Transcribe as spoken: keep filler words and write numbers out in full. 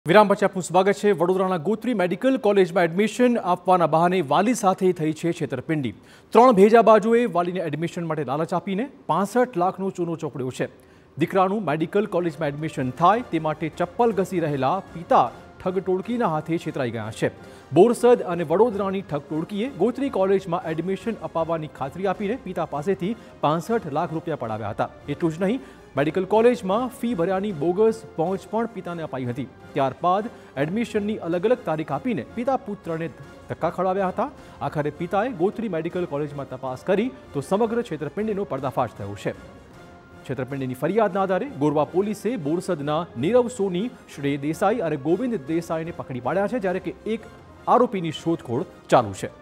વિરામ પછી આપનું સ્વાગત છે। વડોદરાના ગોત્રી મેડિકલ કોલેજમાં એડમિશન આપવાના બહાને વાલી સાથે થઈ છે છેતરપિંડી। ત્રણ ભેજાબાજોએ વાલીને એડમિશન માટે લાલચ આપીને પાસઠ લાખનો ચૂનો ચોપડ્યો છે। દીકરાનું મેડિકલ કોલેજમાં એડમિશન થાય તે માટે ચપ્પલ ઘસી રહેલા પિતા ઠગટોળકીના હાથે છેતરાઈ ગયા છે। બોરસદ અને વડોદરાની ઠગટોળકીએ ગોત્રી કોલેજમાં એડમિશન અપાવવાની ખાતરી આપીને પિતા પાસેથી પાસઠ લાખ રૂપિયા પડાવ્યા હતા। એટલું જ નહીં, મેડિકલ કોલેજમાં ફી ભર્યાની બોગસ પહોંચ પણ પિતાને અપાઈ હતી। ત્યારબાદ એડમિશનની અલગ અલગ તારીખ આપીને પિતા પુત્રને ધક્કા ખવડાવ્યા હતા। આખરે પિતાએ ગોત્રી મેડિકલ કોલેજમાં તપાસ કરી તો સમગ્ર છેતરપિંડીનો પર્દાફાશ થયો છે। છેતરપિંડીની ફરિયાદના આધારે ગોરવા પોલીસે બોરસદના નીરવ સોની, શ્રેય દેસાઈ અને ગોવિંદ દેસાઈને પકડી પાડ્યા છે, જ્યારે કે એક આરોપીની શોધખોળ ચાલુ છે।